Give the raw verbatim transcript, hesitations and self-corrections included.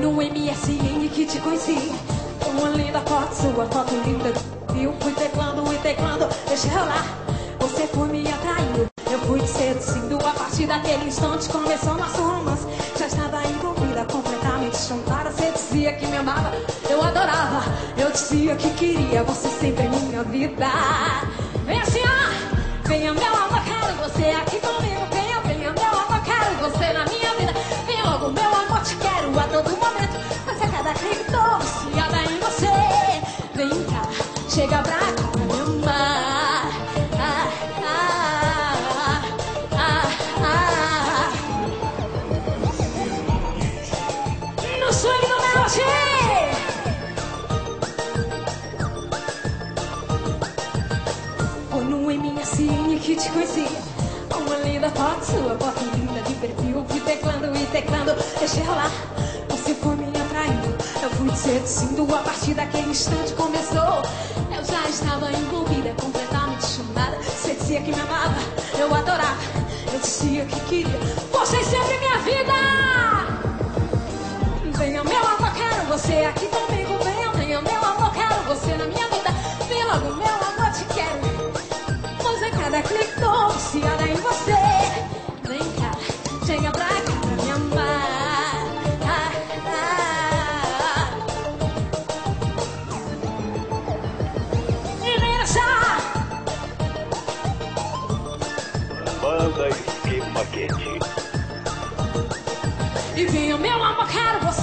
no M S N que te conheci. Uma linda foto, sua foto linda. Eu fui teclando e teclando, deixa rolar. Você foi me atraindo, eu fui te seduzindo. A partir daquele instante começou nosso romance. Já estava envolvida, completamente chantada. Você dizia que me amava, eu adorava. Eu dizia que queria você sempre em minha vida. Vem assim, ó, venha meu amor, quero você aqui comigo. Venha, venha meu amor, quero você na minha vida. Venha logo meu amor, te quero a todo momento. Mas a cada clique tô viciada em você. Vem cá, chega pra cá pra me amar. Ah, ah, ah, ah, ah. No swing do Melody. Foi no M S N que te conheci. Uma linda foto sua, foto linda de perfil. Fui teclando e teclando, deixei rolar. Você foi me atraindo, eu fui te seduzindo. A partir daquele instante começou. Eu já estava envolvida, completamente chamada. Você dizia que me amava, eu adorava. Eu dizia que queria você sempre minha vida. Venha meu amor, quero você aqui comigo. Venha, venha meu amor, quero você na minha vida. Vem logo meu amor, te quero. Pois em cada clique tô viciada em você. Vem cá, chega pra cá pra me amar. Ah, ah. E vem dançar. Banda Esquema Quente. E venha meu amor, quero você